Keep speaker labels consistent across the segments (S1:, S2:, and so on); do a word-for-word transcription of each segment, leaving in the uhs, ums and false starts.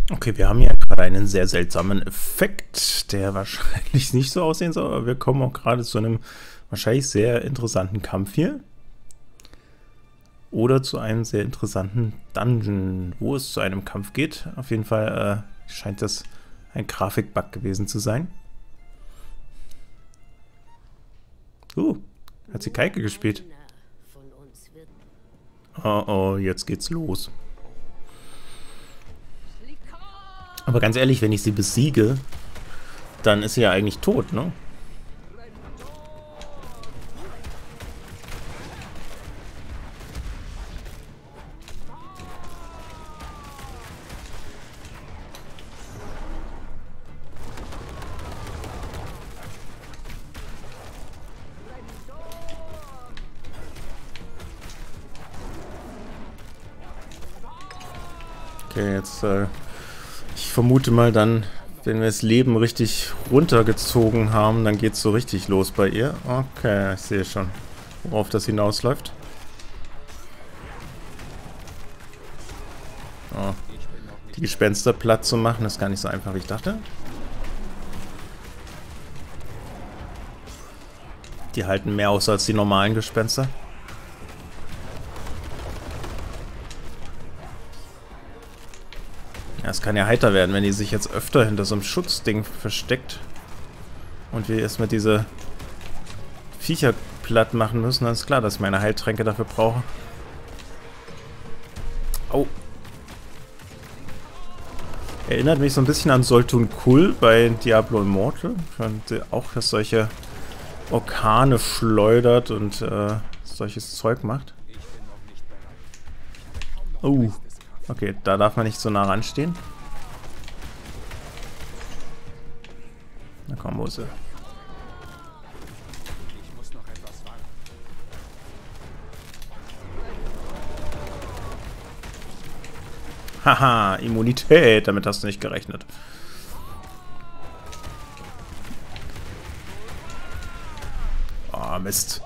S1: Okay, wir haben ja gerade einen sehr seltsamen Effekt, der wahrscheinlich nicht so aussehen soll, aber wir kommen auch gerade zu einem wahrscheinlich sehr interessanten Kampf hier. Oder zu einem sehr interessanten Dungeon, wo es zu einem Kampf geht. Auf jeden Fall äh, scheint das ein Grafikbug gewesen zu sein. Uh, hat sie Geige gespielt. Oh oh, jetzt geht's los. Aber ganz ehrlich, wenn ich sie besiege, dann ist sie ja eigentlich tot, ne? Okay, jetzt, äh, ich vermute mal dann, wenn wir das Leben richtig runtergezogen haben, dann geht's so richtig los bei ihr. Okay, ich sehe schon, worauf das hinausläuft. Oh. Die Gespenster platt zu machen, ist gar nicht so einfach, wie ich dachte. Die halten mehr aus als die normalen Gespenster. Ja, es kann ja heiter werden, wenn die sich jetzt öfter hinter so einem Schutzding versteckt und wir erstmal diese Viecher platt machen müssen, dann ist klar, dass ich meine Heiltränke dafür brauche. Oh. Erinnert mich so ein bisschen an Zoltun Kull bei Diablo Immortal. Auch, dass solche Orkane schleudert und äh, solches Zeug macht. Oh. Okay, da darf man nicht so nah ranstehen. Na komm, wo ist sie? Haha, Immunität, damit hast du nicht gerechnet. Oh, Mist.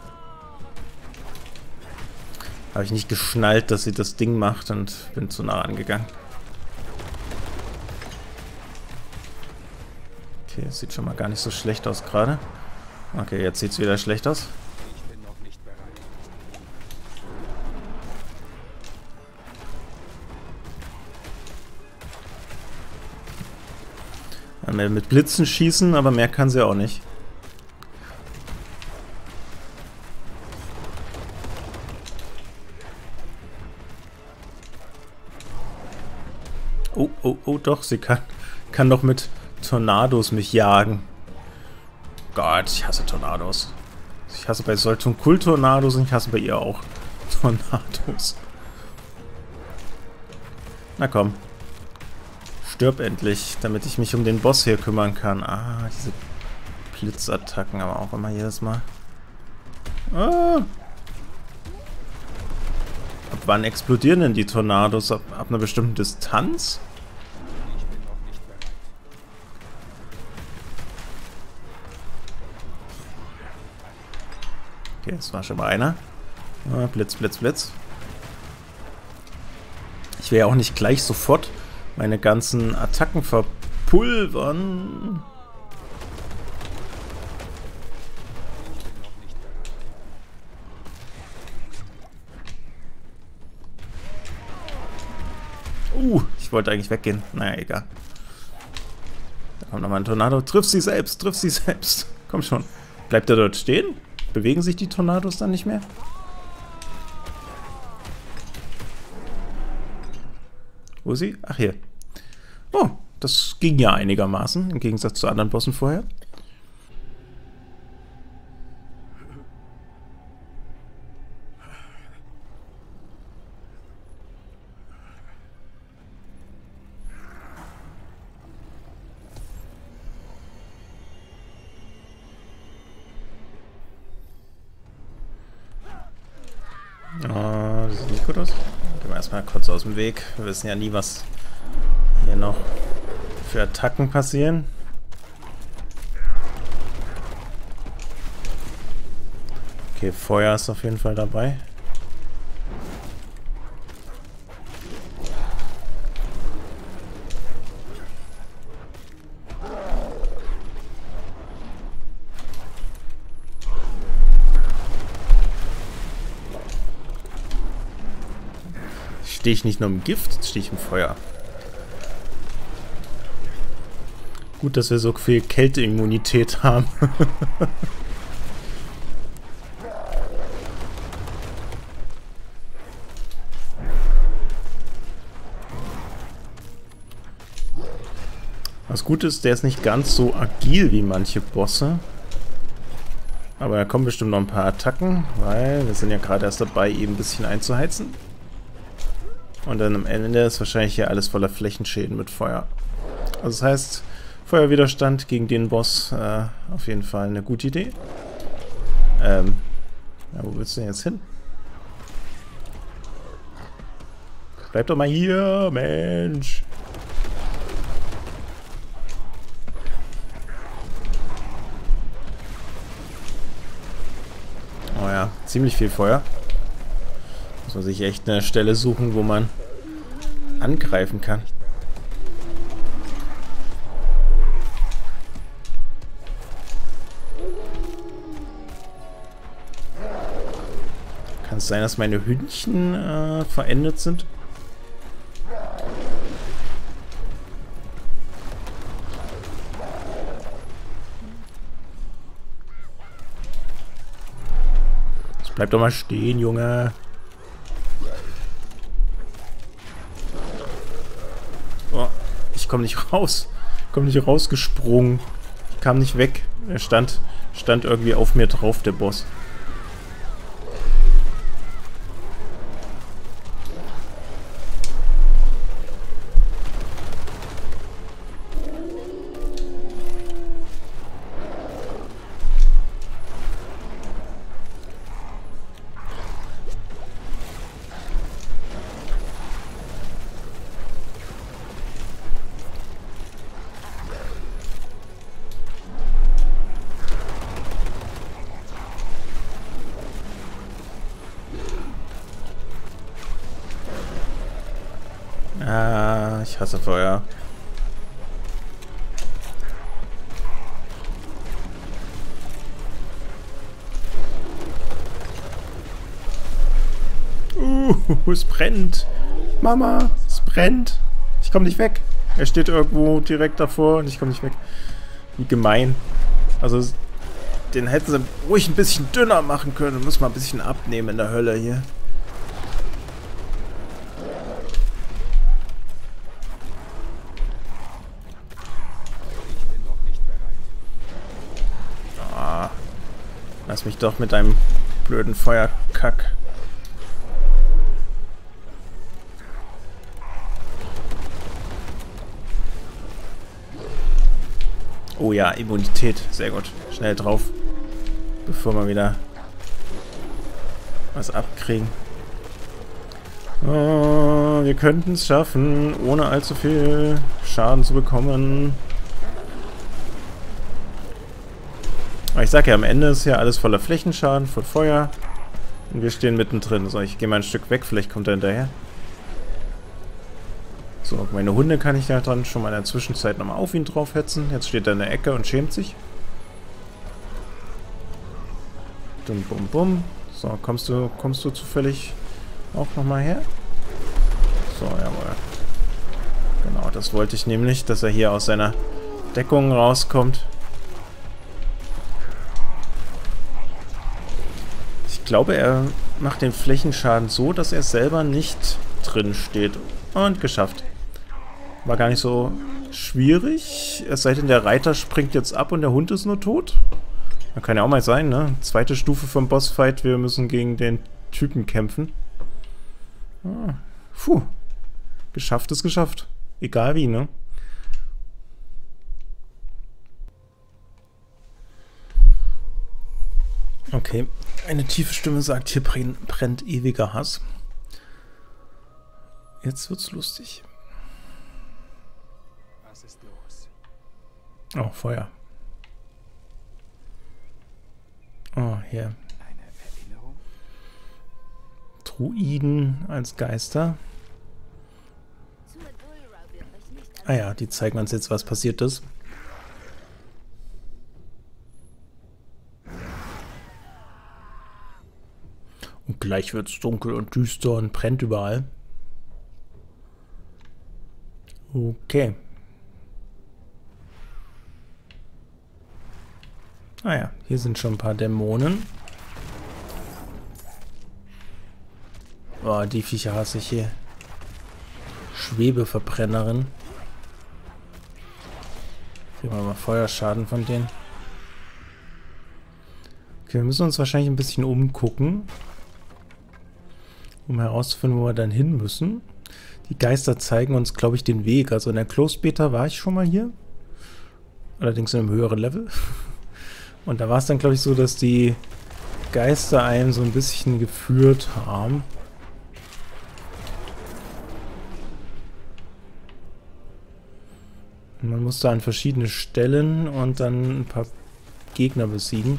S1: Habe ich nicht geschnallt, dass sie das Ding macht und bin zu nah angegangen. Okay, es sieht schon mal gar nicht so schlecht aus gerade. Okay, jetzt sieht es wieder schlecht aus. Mit Blitzen schießen, aber mehr kann sie auch nicht. Oh, oh, oh, doch, sie kann, kann doch mit Tornados mich jagen. Gott, ich hasse Tornados. Ich hasse bei Zoltun Kull Tornados und ich hasse bei ihr auch Tornados. Na komm. Stirb endlich, damit ich mich um den Boss hier kümmern kann. Ah, diese Blitzattacken, aber auch immer jedes Mal. Ah. Ab wann explodieren denn die Tornados? Ab, ab einer bestimmten Distanz? Okay, das war schon mal einer. Ah, Blitz, Blitz, Blitz. Ich will ja auch nicht gleich sofort meine ganzen Attacken verpulvern. Uh, ich wollte eigentlich weggehen. Naja, egal. Da kommt nochmal ein Tornado. Triff sie selbst, triff sie selbst. Komm schon. Bleibt er dort stehen? Bewegen sich die Tornados dann nicht mehr? Wo ist sie? Ach, hier. Oh, das ging ja einigermaßen, im Gegensatz zu anderen Bossen vorher. Oh, das sieht nicht gut aus. Gehen wir erstmal kurz aus dem Weg. Wir wissen ja nie, was hier noch für Attacken passieren. Okay, Feuer ist auf jeden Fall dabei. stehe ich nicht nur im Gift, jetzt stehe ich im Feuer. Gut, dass wir so viel Kälteimmunität haben. Was gut ist, der ist nicht ganz so agil wie manche Bosse. Aber da kommen bestimmt noch ein paar Attacken, weil wir sind ja gerade erst dabei, eben ein bisschen einzuheizen. Und dann am Ende ist wahrscheinlich hier alles voller Flächenschäden mit Feuer. Also das heißt, Feuerwiderstand gegen den Boss äh, auf jeden Fall eine gute Idee. Ähm, ja, wo willst du denn jetzt hin? Bleib doch mal hier, Mensch! Oh ja, ziemlich viel Feuer. Muss man sich echt eine Stelle suchen, wo man angreifen kann. Kann es sein, dass meine Hündchen äh, verendet sind? Bleib doch mal stehen, Junge. Oh, ich komme nicht raus. Ich komme nicht rausgesprungen. Ich kam nicht weg. Er stand, stand irgendwie auf mir drauf, der Boss. Ah, ich hasse Feuer. Uh, es brennt. Mama, es brennt. Ich komme nicht weg. Er steht irgendwo direkt davor und ich komme nicht weg. Wie gemein. Also, den hätten sie ruhig ein bisschen dünner machen können. Muss mal ein bisschen abnehmen in der Hölle hier. Lass mich doch mit deinem blöden Feuerkack. Oh ja, Immunität. Sehr gut. Schnell drauf. Bevor wir wieder was abkriegen. Oh, wir könnten es schaffen, ohne allzu viel Schaden zu bekommen. Aber ich sag ja, am Ende ist ja alles voller Flächenschaden, voll Feuer. Und wir stehen mittendrin. So, ich gehe mal ein Stück weg, vielleicht kommt er hinterher. So, meine Hunde kann ich da dran schon mal in der Zwischenzeit nochmal auf ihn draufhetzen. Jetzt steht er in der Ecke und schämt sich. Dum, bum, bum. So, kommst du, kommst du zufällig auch nochmal her? So, jawohl. Genau, das wollte ich nämlich, dass er hier aus seiner Deckung rauskommt. Ich glaube, er macht den Flächenschaden so, dass er selber nicht drin steht. Und geschafft. War gar nicht so schwierig. Es sei denn, der Reiter springt jetzt ab und der Hund ist nur tot. Das kann ja auch mal sein, ne? Zweite Stufe vom Bossfight. Wir müssen gegen den Typen kämpfen. Ah, puh. Geschafft ist geschafft. Egal wie, ne? Okay. Eine tiefe Stimme sagt, hier brennt ewiger Hass. Jetzt wird's lustig.
S2: Was ist los?
S1: Oh, Feuer. Oh, hier.
S2: Eine Erinnerung?
S1: Druiden als Geister. Ah ja, die zeigen uns jetzt, was passiert ist. Und gleich wird's dunkel und düster und brennt überall. Okay. Ah ja, hier sind schon ein paar Dämonen. Oh, die Viecher hasse ich hier. Schwebeverbrennerin. Kriegen wir mal Feuerschaden von denen. Okay, wir müssen uns wahrscheinlich ein bisschen umgucken, um herauszufinden, wo wir dann hin müssen. Die Geister zeigen uns, glaube ich, den Weg. Also in der Closed Beta war ich schon mal hier. Allerdings in einem höheren Level. Und da war es dann, glaube ich, so, dass die Geister einen so ein bisschen geführt haben. Und man musste an verschiedene Stellen und dann ein paar Gegner besiegen.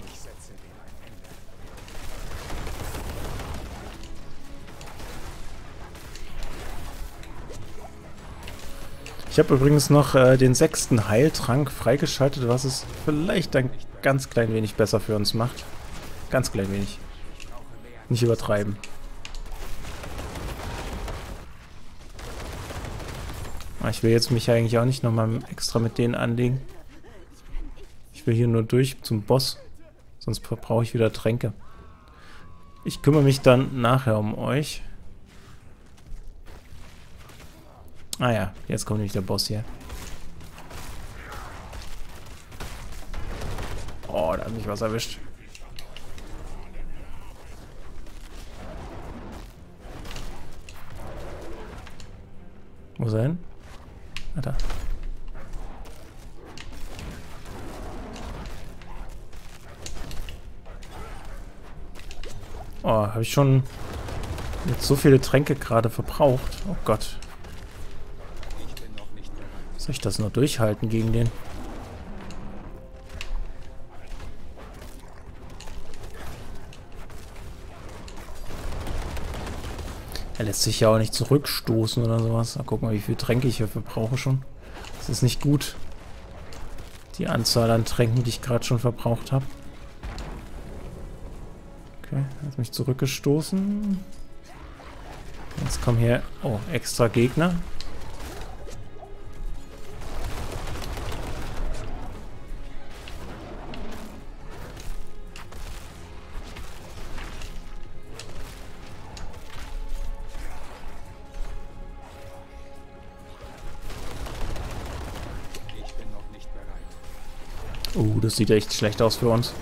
S1: Ich habe übrigens noch äh, den sechsten Heiltrank freigeschaltet, was es vielleicht ein ganz klein wenig besser für uns macht. Ganz klein wenig. Nicht übertreiben. Ich will jetzt mich eigentlich auch nicht nochmal extra mit denen anlegen. Ich will hier nur durch zum Boss. Sonst brauche ich wieder Tränke. Ich kümmere mich dann nachher um euch. Ah ja, jetzt kommt nämlich der Boss hier. Oh, da hat mich was erwischt. Wo ist er hin? Ah, da. Oh, habe ich schon jetzt so viele Tränke gerade verbraucht. Oh Gott. Soll ich das noch durchhalten gegen den? Er lässt sich ja auch nicht zurückstoßen oder sowas. Na, guck mal, wie viele Tränke ich hierfür brauche schon. Das ist nicht gut. Die Anzahl an Tränken, die ich gerade schon verbraucht habe. Okay, er hat mich zurückgestoßen. Jetzt kommen hier... Oh, extra Gegner. Oh, das sieht echt schlecht aus für uns.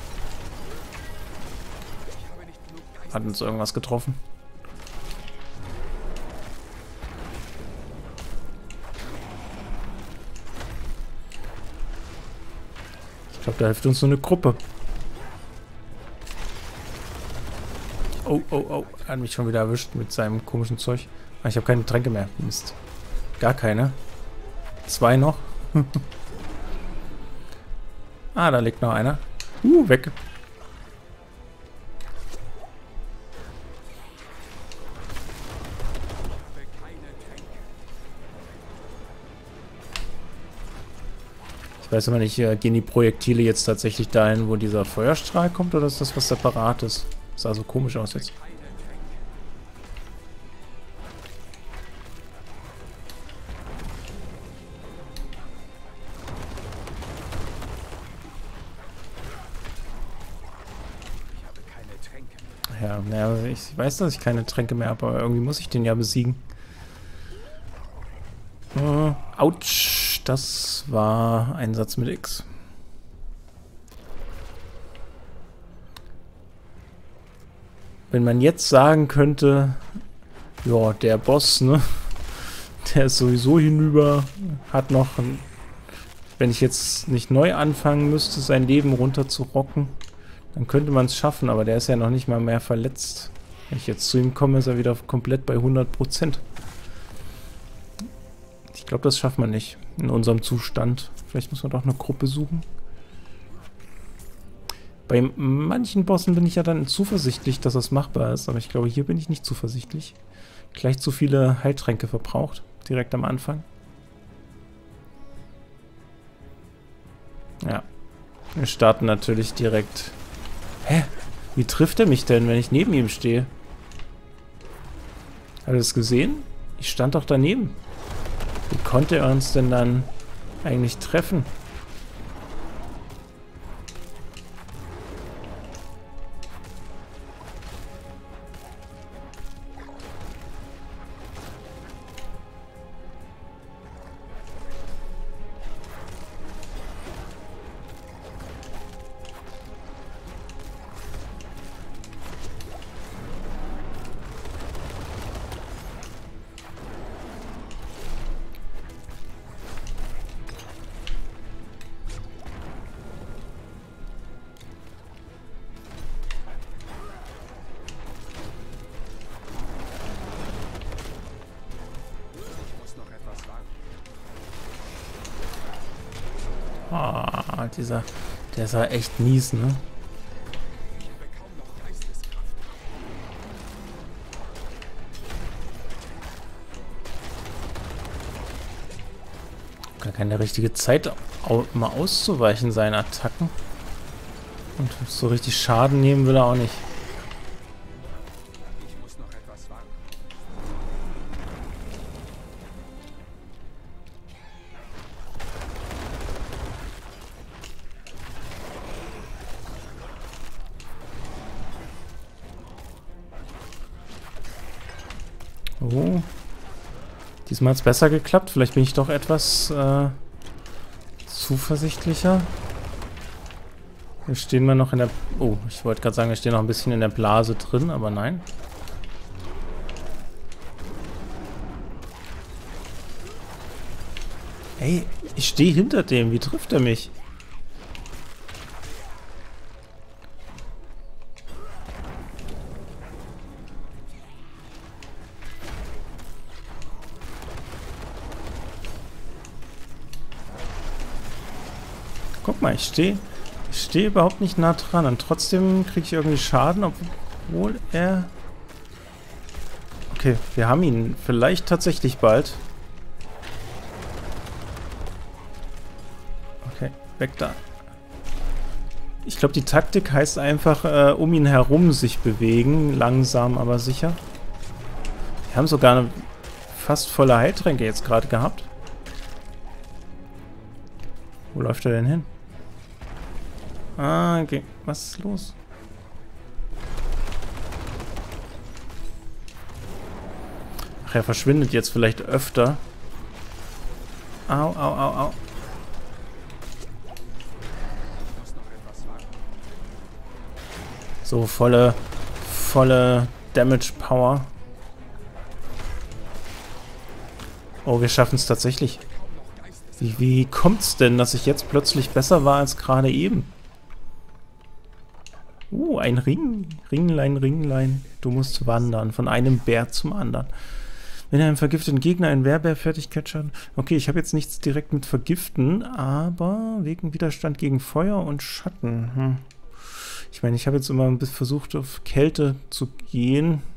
S1: Hat uns irgendwas getroffen? Ich glaube, da hilft uns nur eine Gruppe. Oh, oh, oh. Er hat mich schon wieder erwischt mit seinem komischen Zeug. Ah, ich habe keine Tränke mehr. Mist. Gar keine. Zwei noch. Ah, da liegt noch einer. Uh, weg. Ich weiß immer nicht, gehen die Projektile jetzt tatsächlich dahin, wo dieser Feuerstrahl kommt, oder ist das was Separates? Das sah so komisch aus jetzt. Ja, naja, ich weiß, dass ich keine Tränke mehr habe, aber irgendwie muss ich den ja besiegen. Uh, Autsch, das war ein Satz mit X. Wenn man jetzt sagen könnte, ja, der Boss, ne, der ist sowieso hinüber, hat noch, wenn ich jetzt nicht neu anfangen müsste, sein Leben runter zu rocken, dann könnte man es schaffen, aber der ist ja noch nicht mal mehr verletzt. Wenn ich jetzt zu ihm komme, ist er wieder komplett bei hundert Prozent. Ich glaube, das schafft man nicht in unserem Zustand. Vielleicht muss man doch eine Gruppe suchen. Bei manchen Bossen bin ich ja dann zuversichtlich, dass das machbar ist, aber ich glaube, hier bin ich nicht zuversichtlich. Gleich zu viele Heiltränke verbraucht, direkt am Anfang. Ja, wir starten natürlich direkt... Hä? Wie trifft er mich denn, wenn ich neben ihm stehe? Hat er das gesehen? Ich stand doch daneben. konnte er uns denn dann eigentlich treffen? Ah, dieser, der ist ja echt mies, ne? Gar keine richtige Zeit, au mal auszuweichen, seinen Attacken. Und so richtig Schaden nehmen will er auch nicht.
S2: Ich muss noch etwas warten.
S1: Oh. Diesmal hat es besser geklappt. Vielleicht bin ich doch etwas äh, zuversichtlicher. Hier stehen wir noch in der... Oh, ich wollte gerade sagen, wir stehen noch ein bisschen in der Blase drin, aber nein. Ey, ich stehe hinter dem. Wie trifft er mich? Guck mal, ich stehe ich stehe überhaupt nicht nah dran und trotzdem kriege ich irgendwie Schaden, obwohl er... Okay, wir haben ihn vielleicht tatsächlich bald. Okay, weg da. Ich glaube, die Taktik heißt einfach, äh, um ihn herum sich bewegen, langsam, aber sicher. Wir haben sogar eine fast volle Heiltränke jetzt gerade gehabt. Wo läuft er denn hin? Ah, okay. Was ist los? Ach, er verschwindet jetzt vielleicht öfter. Au, au, au, au. So, volle, volle Damage Power. Oh, wir schaffen es tatsächlich. Wie, wie kommt's denn, dass ich jetzt plötzlich besser war als gerade eben? Uh, ein Ring. Ringlein, Ringlein. Du musst wandern. Von einem Bär zum anderen. Wenn einem vergifteten Gegner ein Wehrbär Fertigkeitsschaden... Okay, ich habe jetzt nichts direkt mit Vergiften, aber wegen Widerstand gegen Feuer und Schatten. Hm. Ich meine, ich habe jetzt immer ein bisschen versucht, auf Kälte zu gehen.